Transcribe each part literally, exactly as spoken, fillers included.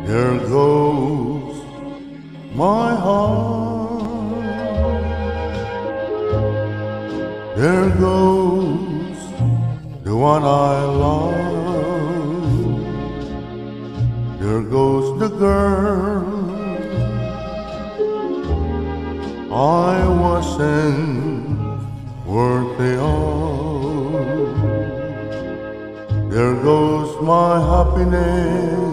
There goes my heart. There goes the one I love. There goes the girl I wasn't worthy of. There goes my happiness.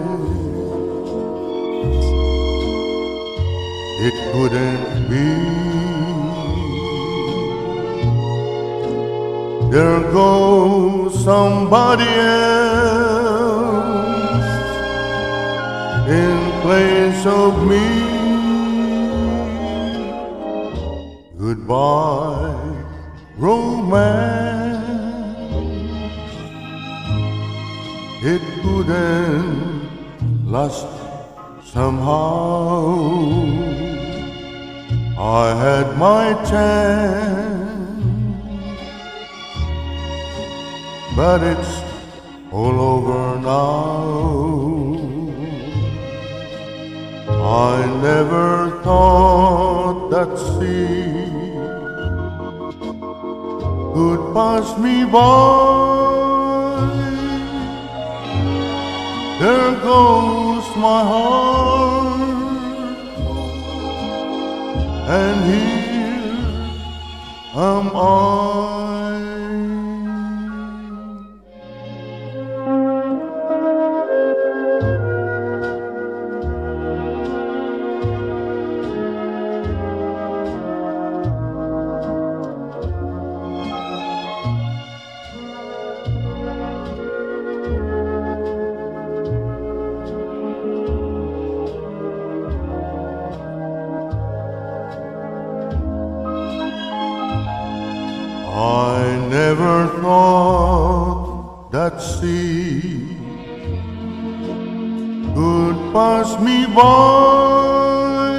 It couldn't be. There goes somebody else in place of me. Goodbye, romance. It couldn't last somehow. I had my chance, but it's all over now. I never thought that sea could pass me by. There goes my heart, and here am I. I never thought that sea could pass me by.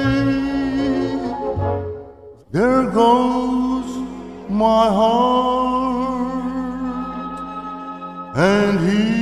There goes my heart, and he